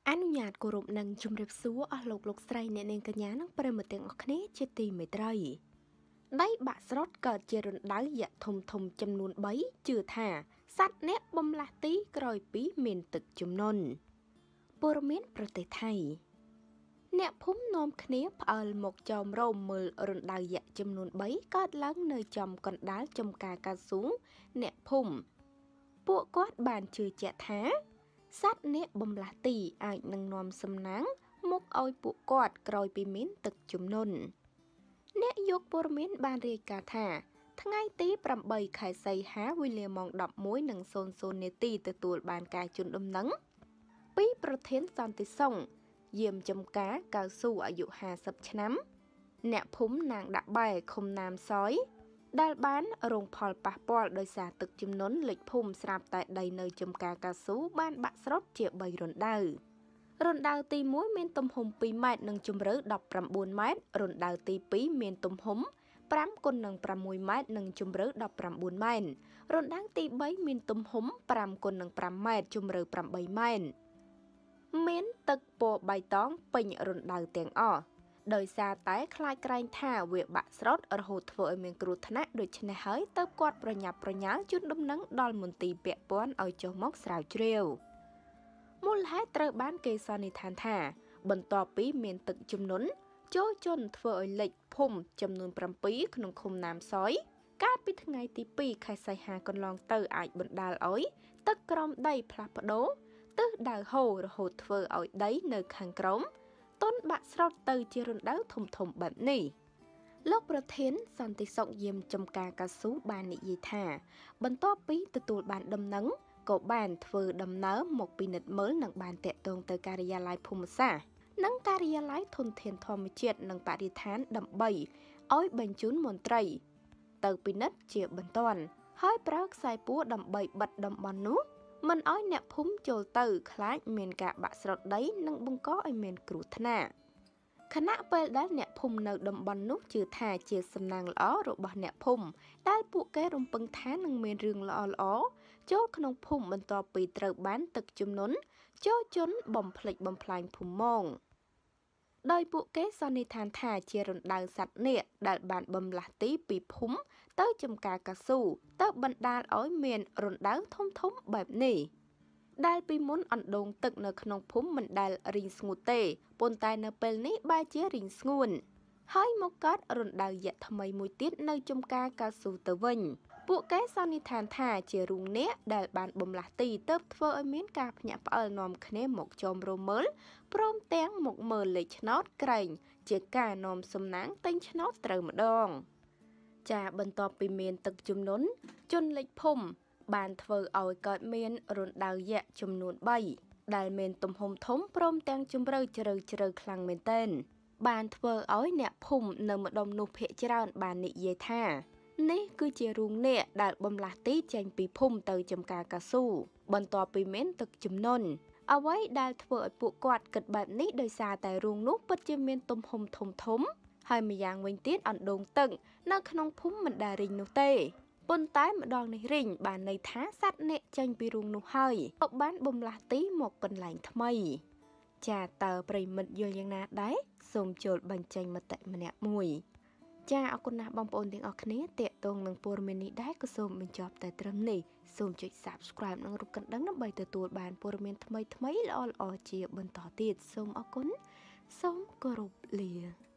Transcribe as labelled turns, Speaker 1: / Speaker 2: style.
Speaker 1: អនុញ្ញាតគោរពនឹងជំរាបសួរអស់លោកស្រីអ្នកនាងកញ្ញានិងប្រិយមិត្តទាំងអស់គ្នាជាទីមេត្រីដៃបាក់ស្រុតកើតជារណ្ដៅយៈធំចំនួន3ជឿថាសត្វអ្នកបំលាស់ទីក្រោយពីមានទឹកជំនន់ព័ត៌មានប្រទេសថៃអ្នកភូមិនាំគ្នាផ្អើលមកចោមរោមមើលរណ្ដៅយៈចំនួន3កើតឡើងនៅចំកណ្ដាលចំការកៅស៊ូអ្នកភូមិពួកគាត់បានជឿជាក់ថាសត្វអ្នកបំលាស់ទីអាចនឹងនាំសំណាងមកឲ្យពួកគាត់ក្រោយពីមានទឹកជំនន់អ្នកយកព័ត៌មានបានរាយការណ៍ថាថ្ងៃទី8ខែសីហាវេលាម៉ោង 11:00 នាទីទទួលបានការជូនដំណឹងពីប្រធានសន្តិសុខយាមចំការកៅស៊ូអាយុ50ឆ្នាំអ្នកភូមិណាងដាក់បែឃុំណាមសយដែលបានរងផលប៉ះពាល់ដោយសារទឹកជំនន់លិចភូមិស្រាប់តែដីនៅចំការកៅស៊ូបានបាក់ស្រុតជា3រណ្ដៅរណ្ដៅទី1មានទំហំ2ម៉ែត្រនិងជម្រៅ19ម៉ែត្ររណ្ដៅទី2មានទំហំ5x6ម៉ែត្រនិងជម្រៅ19ម៉ែត្ររណ្ដៅទី3មានទំហំ5x5ម៉ែត្រជម្រៅ8ម៉ែត្រមានទឹកពណ៌បៃតងពេញរណ្ដៅទាំងអស់ដោយសារតែខ្លាចក្រែងថាវាបាក់ស្រុតរហូតធ្វើឲ្យមានគ្រោះថ្នាក់ដូច្នេះហើយទើបគាត់ប្រញាប់ប្រញាល់ជូនដំណឹងដល់មន្ទីរពាក់ព័ន្ធឲ្យចុះមកស្រាវជ្រាវមូលហេតុត្រូវបានគេសន្និដ្ឋានថាបន្ទាប់ពីមានទឹកជំនន់ចូលជន់ធ្វើឲ្យលិចភូមិចំនួន7ក្នុងឃុំណាមសយកាលពីថ្ងៃទី2ខែសីហាកន្លងទៅអាចបណ្ដាលឲ្យទឹកក្រោមដីផ្លាស់ប្ដូរទិសដៅហូររហូតធ្វើឲ្យដីនៅខាងក្រោមต้นបាក់ស្រុតទៅជារណ្ដៅធំបែបនេះលោកប្រធានសន្តិសុខយាមចំការកៅស៊ូបាននិយាយថាបន្ទាប់ពីទទួលបានដំណឹងក៏បានធ្វើដំណើរមកពិនិត្យមើលនិងបានតាក់ទងទៅការិយាល័យភូមិសាស្ត្រនិងការិយាល័យធនធានធម្មជាតិនិងបរិស្ថានដើម្បីឲ្យបញ្ជូនមន្ត្រីទៅពិនិត្យជាបន្ទាន់ហើយប្រើខ្សែពួរដើម្បីបិទតំបន់នោះមិនឲ្យអ្នកភូមិចូលទៅខ្លាចមានការបាក់ស្រុតដីនិងបង្កឲ្យមានគ្រោះថ្នាក់ខណៈពេលដែលអ្នកភូមិនៅតំបន់នោះជឿថាជាសំណាងល្អរបស់អ្នកភូមិដែលពួកគេរំពឹងថានឹងមានរឿងល្អចូលក្នុងភូមិបន្ទាប់ពីត្រូវបានទឹកជំនន់ចូលជន់បំផ្លិចបំផ្លាញភូមិម៉ងដោយពួកគេសន្និដ្ឋានថាជារណ្ដៅសត្វនាគដែលបានបំលាស់ទីពីភូមិទៅចំការកៅស៊ូទៅបណ្ដាលឲ្យមានរណ្ដៅធំបែបនេះដែលពីមុនអណ្ដូងទឹកនៅក្នុងភូមិមិនដែលរីងស្ងួតទេប៉ុន្តែនៅពេលនេះបែរជារីងស្ងួនហើយមកកើតរណ្ដៅយៈថ្មីមួយទៀតនៅចំការកៅស៊ូទៅវិញពួកគេសន្និដ្ឋានថាជារូងនាគដែលបានបំលាស់ទីទើបធ្វើឲ្យមានការភ្ញាក់ផ្អើលនាំគ្នាមកចោមរមើលព្រមទាំងមកមើលលេខឆ្នោតក្រែងជាការនាំសំណាងទិញឆ្នោតត្រូវម្ដងចាបន្ទាប់ពីមានទឹកជំនន់ជន់លិចភូមិបានធ្វើឲ្យកើតមានរណ្ដៅយៈចំនួន3ដែលមានទំហំធំព្រមទាំងជម្រៅជ្រៅខ្លាំងមែនទែនបានធ្វើឲ្យអ្នកភូមិនៅម្ដុំនោះភាគច្រើនបាននិយាយថានេះគឺជារូងនាគដែលបំលាស់ទីចេញពីភូមិទៅចំការកៅស៊ូបន្ទាប់ពីមានទឹកជំនន់អ្វីដែលធ្វើឲ្យពួកគាត់គិតបែបនេះដោយសារតែរូងនោះពិតជាមានទំហំធំហើយម្យ៉ាងវិញទៀតអណ្ដូងទឹកនៅក្នុងភូមិមិនដែលរីងនោះទេប៉ុន្តែម្ដងនេះរីងបានន័យថាសត្វនាគចេញពីរូងនោះហើយក៏បានបំលាស់ទីមកកន្លែងថ្មីចាតើប្រិមិត្តយល់យ៉ាងណាដែរសូមចូលបញ្ចេញមតិម្នាក់មួយចាអរគុណណាស់បងប្អូនទាំងអស់គ្នាតាក់ទងនឹងព័ត៌មាននេះដែរក៏សូមបញ្ចប់តែត្រឹមនេះសូមចុច Subscribe និងរូបកណ្ដឹងដើម្បីទទួលបានព័ត៌មានថ្មីល្អៗជាបន្តទៀតសូមអរគុណសូមគោរពលា